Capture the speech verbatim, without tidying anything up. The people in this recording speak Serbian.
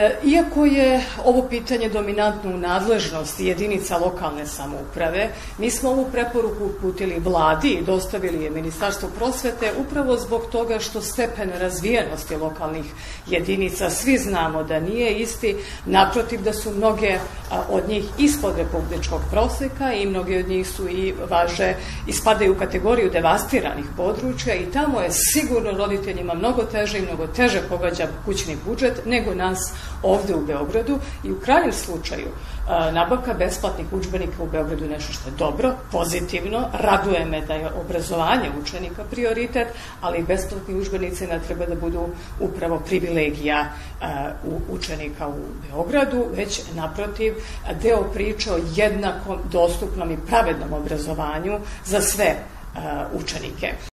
Iako je ovo pitanje dominantno u nadležnosti jedinica lokalne samouprave, mi smo ovu preporuku uputili vladi i dostavili je Ministarstvu prosvete upravo zbog toga što stepen razvijenosti lokalnih jedinica svi znamo da nije isti, naprotiv da su mnoge od njih ispod republičkog proseka i mnoge od njih su i važe i spadaju u kategoriju devastiranih područja i tamo je sigurno roditeljima mnogo teže i mnogo teže pogađa kućni budžet nego nas ovde u Beogradu i u krajnjem slučaju nabavka besplatnih udžbenika u Beogradu je nešto što je dobro, pozitivno, raduje me da je obrazovanje učenika prioritet, ali besplatni udžbenici ne treba da budu upravo privilegija učenika u Beogradu, već naprotiv deo priče o jednakom, dostupnom i pravednom obrazovanju za sve učenike.